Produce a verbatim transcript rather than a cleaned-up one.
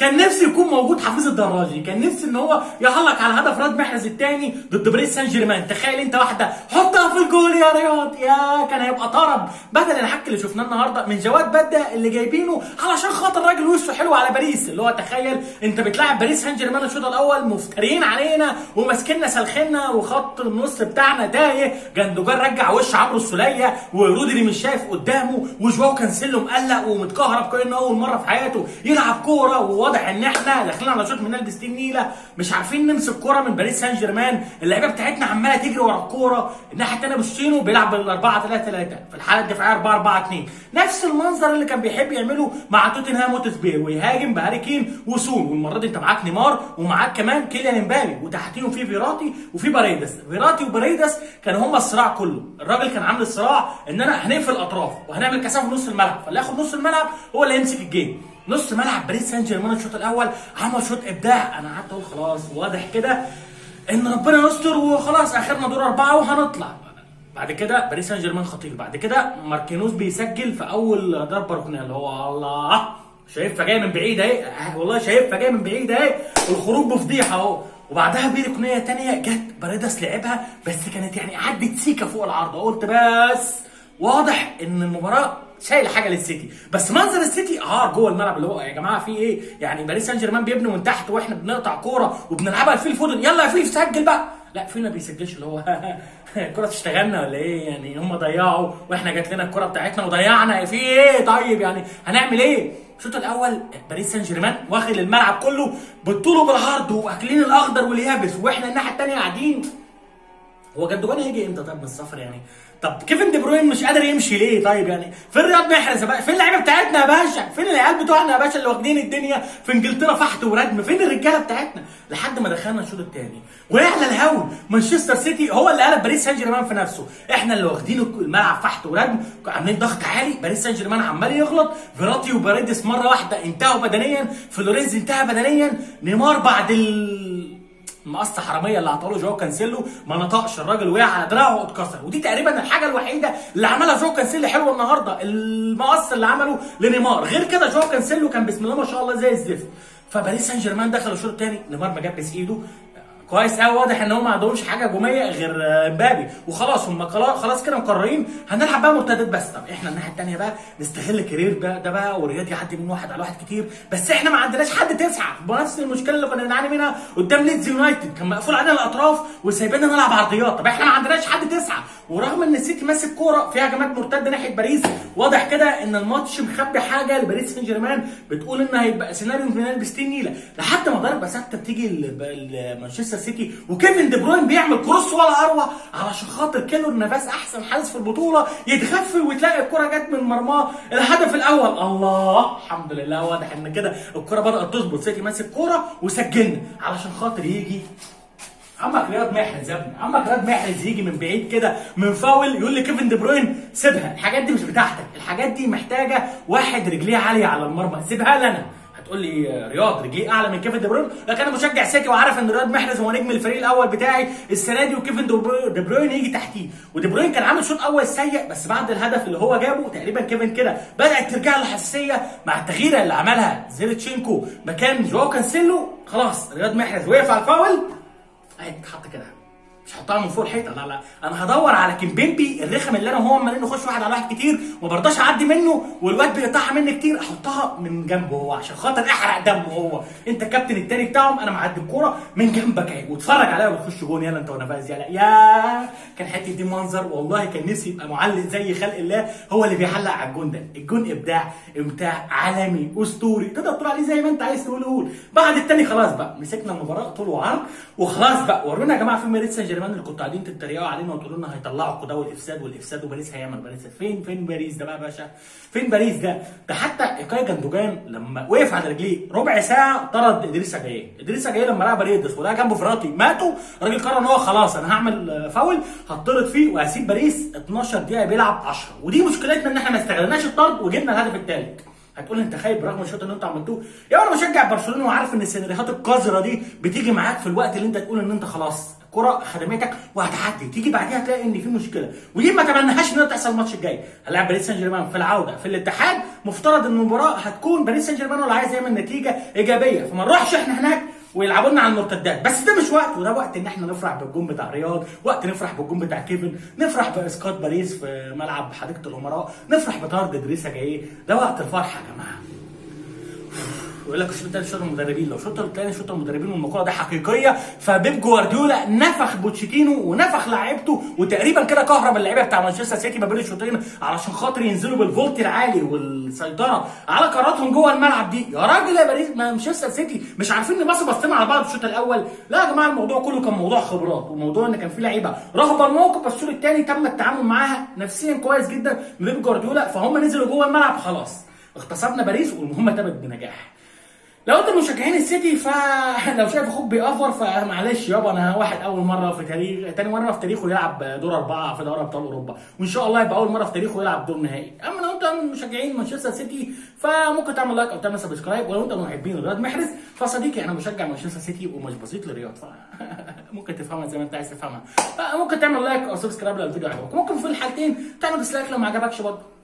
كان نفسي يكون موجود حفيظ الدراجي، كان نفسي ان هو يعلق على هدف رياض محرز الثاني ضد باريس سان جيرمان. تخيل انت واحده حطها في الجول يا رياض، يا كان هيبقى طرب بدل الحك اللي شفناه النهارده من جواد بدة اللي جايبينه علشان خاطر راجل وشه حلو على باريس. اللي هو تخيل انت بتلاعب باريس سان جيرمان الشوط الاول مفترين علينا وماسكيننا سلخنا وخط النص بتاعنا تايه، جندوجان رجع وش عمرو السوليه ورودري مش شايف قدامه وجواو كانسيلو مقلق ومتكهرب كانه اول مره في حياته يلعب كوره، وواضح ان احنا داخلين على شوط من البس نيله مش عارفين نمسك كوره من باريس سان جيرمان. اللعيبه بتاعتنا عماله تجري ورا الكوره، الناحيه الثانيه بوستينو بيلعب بال أربعة ثلاثة ثلاثة في الحاله الدفاعيه أربعة أربعة اثنين، نفس المنظر اللي كان بيحب يعمله مع توتنهام وتسبير، ويهاجم بهاري كين وسون. والمره دي انت معاك نيمار ومعاك كمان كيليان امبابي وتحتيهم في فيراتي وفي باريدس. فيراتي وباريدس كانوا هم الصراع كله، الراجل كان عامل الصراع ان انا هنقفل الاطراف وهنعمل كثافه في نص الملعب، فاللي ياخد نص الملعب هو اللي يمسك الجيم. نص ملعب باريس سان جيرمان الشوط الاول عمل شوط ابداع، انا قعدت اقول خلاص واضح كده ان ربنا يستر وخلاص اخرنا دور اربعه وهنطلع. بعد كده باريس سان جيرمان خطير، بعد كده ماركينوس بيسجل في اول ضربه ركنيه اللي هو الله شايفها جايه من بعيد اهي، والله شايفها جايه من بعيد اهي، الخروج بفضيحه اهو. وبعدها بركنيه ثانيه جت باريدس لعبها بس كانت يعني عدت سيكه فوق العارضه، قلت بس واضح ان المباراه شايل حاجه للسيتي. بس منظر السيتي اه جوه الملعب اللي هو يا جماعه في ايه؟ يعني باريس سان جيرمان بيبنوا من تحت واحنا بنقطع كوره وبنلعبها لفيل فودن، يلا يا فيل سجل بقى. لا فيل ما بيسجلش، اللي هو الكوره تشتغلنا ولا ايه؟ يعني هم ضيعوا واحنا جات لنا الكوره بتاعتنا وضيعنا، في ايه؟ طيب يعني هنعمل ايه؟ الشوط الاول باريس سان جيرمان واخد الملعب كله بالطول وبالعرض واكلين الاخضر واليابس، واحنا الناحيه الثانيه قاعدين. هو جندوجان هيجي امتى طب من السفر يعني؟ طب كيفن دي بروين مش قادر يمشي ليه؟ طيب يعني فين رياض محرز بقى؟ فين اللعيبه بتاعتنا يا باشا؟ فين العيال بتوعنا يا باشا اللي واخدين الدنيا في انجلترا فحت وردم؟ فين الرجاله بتاعتنا؟ لحد ما دخلنا الشوط الثاني ويعلى الهول مانشستر سيتي هو اللي قلب باريس سان جيرمان في نفسه، احنا اللي واخدين الملعب فحت وردم عاملين ضغط عالي، باريس سان جيرمان عمال يغلط، فيراتي وباريدس مره واحده انتهوا بدنيا، فلوريز انتهى بدنيا، نيمار بعد ال المقصه حراميه اللي عطاله جواو كانسيلو ما نطقش، الراجل وقع على دراعه واتكسر، ودي تقريبا الحاجه الوحيده اللي عملها جواو كانسيلو حلوه النهارده، المقص اللي عمله لنيمار. غير كده جواو كانسيلو كان بسم الله ما شاء الله زي الزفت. فباريس سان جيرمان دخل الشوط الثاني، نيمار ما جبس ايده كويس قوي، واضح ان هم ما عندهمش حاجه هجوميه غير امبابي، وخلاص هم خلاص كده مقررين هنلعب بقى مرتدات بس. طب احنا الناحيه الثانيه بقى نستغل كارير بقى ده بقى ورياض يعدي من واحد على واحد كتير، بس احنا ما عندناش حد تسعه، بنفس المشكله اللي كنا بنعاني منها قدام ليدز يونايتد، كان مقفول علينا الاطراف وسايبيننا نلعب عرضيات. طب احنا ما عندناش حد تسعه، ورغم ان السيتي ماسك كوره فيها هجمات مرتده ناحيه باريس، واضح كده ان الماتش مخبي حاجه لباريس سان جيرمان بتقول ان هيبقى سيناريو من البس نيله، لحد ما ضربه ثابته بتيجي لمانشستر سيتي وكيفن دي بروين بيعمل كروس ولا اروع علشان خاطر كيلور نافاس احسن حارس في البطوله يتغفل وتلاقي الكره جت من مرماه الهدف الاول. الله الحمد لله، واضح ان كده الكره بدات تظبط، سيتي ماسك كوره وسجلنا علشان خاطر يجي عمك رياض محرز يا ابني، عمك رياض محرز يجي من بعيد كده من فاول يقول لي كيفن دي بروين سيبها، الحاجات دي مش بتاعتك، الحاجات دي محتاجه واحد رجليه عاليه على المرمى، سيبها لنا. هتقول لي رياض رجليه اعلى من كيفن دي بروين، لكن انا مشجع سيتي وعارف ان رياض محرز هو نجم الفريق الاول بتاعي السنه دي، وكيفن دي بروين يجي تحتيه، ودي بروين كان عامل شوط اول سيء، بس بعد الهدف اللي هو جابه تقريبا كيفن كده بدات ترجع له الحساسيه مع التغييره اللي عملها زيرتشينكو مكان جواو كانسيلو. خلاص رياض محرز وقف على الفاول هيتحط كده، مش هحطها من فوق الحيطه، لا لا انا هدور على كيمبيمبي الرخم اللي انا وهو عمالين نخش واحد على واحد كتير وما برضاش اعدي منه والواد بيقطعها مني كتير، احطها من جنبه هو عشان خاطر احرق دمه هو، انت الكابتن التاني بتاعهم انا معدي الكوره من جنبك اهي واتفرج عليها وتخش جون، يلا انت ونفاز يلا يا كان حته دي منظر، والله كان نفسي يبقى معلق زي خلق الله هو اللي بيعلق على الجون ده، الجون ابداع امتاع عالمي اسطوري تقدر تقول عليه زي ما انت عايز تقول قول. بعد التاني خلاص بقى مسكنا المباراه طول وعرض وخلاص بقى، ورونا يا جماعه فين باريس سان جيرمان اللي كنتوا قاعدين تتريقوا علينا وتقولوا لنا هيطلعوا القضاء والافساد والافساد وباريس هيعمل باريس، فين فين باريس ده بقى يا باشا؟ فين باريس ده؟ ده حتى إيكاي جندوجان لما وقف على رجليه ربع ساعه طرد ادريسا جايه، ادريسا جايه لما لعب باريدس وده جنبه فراتي ماتوا، الراجل قرر ان هو خلاص انا هعمل فاول هطرد فيه وهسيب باريس اتناشر دقيقه بيلعب عشرة، ودي مشكلتنا ان احنا ما استغلناش الطرد وجبنا الهدف الثالث. هتقول انت خايب برغم الشوط اللي انتوا عملتوه، يا انا بشجع برشلونه وعارف ان السيناريوهات القذره دي بتيجي معاك في الوقت اللي انت تقول ان انت خلاص كره خدمتك وهتعدي، تيجي بعديها تلاقي ان في مشكله، ودي ما تمناهاش انها تحصل الماتش الجاي. هنلاعب باريس سان جيرمان في العوده في الاتحاد، مفترض ان المباراه هتكون باريس سان جيرمان اللي عايز يعمل نتيجه ايجابيه، فما نروحش احنا هناك ويلعبوا لنا على المرتدات. بس ده مش وقت، وده وقت ان احنا نفرح بالجون بتاع رياض، وقت نفرح بالجون بتاع كيفن، نفرح باسقاط باريس في ملعب حديقه الامراء، نفرح بطرد ادريسا جاي. ده وقت الفرحه يا جماعه. يقول لك الشوط الثاني شوط المدربين، لو شوط الثاني شوط المدربين والمقوله دي حقيقيه، فبيب جوارديولا نفخ بوتشيتينو ونفخ لعيبته، وتقريبا كده كهرب اللعيبه بتاع مانشستر سيتي ما بين الشوطين علشان خاطر ينزلوا بالفولت العالي والسيطره على قراراتهم جوه الملعب دي. يا راجل يا باريس مانشستر سيتي مش عارفين نبصوا بصين على بعض الشوط الاول؟ لا يا جماعه، الموضوع كله كان موضوع خبرات، وموضوع ان كان في لعيبه رهبه الموقف، بس الشوط الثاني تم التعامل معاها نفسيا كويس جدا من بيب جوارديولا، فهم نزلوا جوه الملعب خلاص اغتصبنا باريس والمهمه تمت بنجاح. لو انت مشجعين السيتي فلو شايف اخوك بيأفور فمعلش يابا، انا واحد اول مره في تاريخ تاني مره في تاريخه يلعب دور اربعه في دوري ابطال اوروبا، وان شاء الله يبقى اول مره في تاريخه يلعب دور نهائي. اما لو انت مشجعين مانشستر سيتي فممكن تعمل لايك او تعمل سبسكرايب، ولو انت من محبين رياض محرز فصديقي انا مشجع مانشستر سيتي ومش بسيط لرياض، فممكن تفهمها زي ما انت عايز تفهمها. ممكن تعمل لايك او سبسكرايب لو الفيديو عجبك، ممكن في الحالتين تعمل ديسلايك لو ما عجبكش برضه.